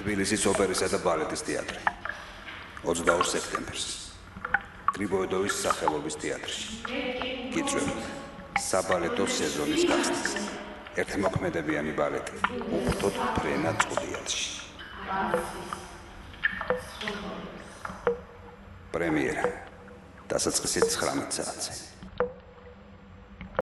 თბილისის ოპერისა და ბალეტის თეატრი. 22 სექტემბერს. გრიბოედოვის სახელობის თეატრში. გიწვევთ საბალეტო სეზონის გახსნას. ერთმოქმედებიანი ბალეტი. უხდოდ ფრენა წუდიალში. პრემიერა. დასაწყისით 19 საათზე.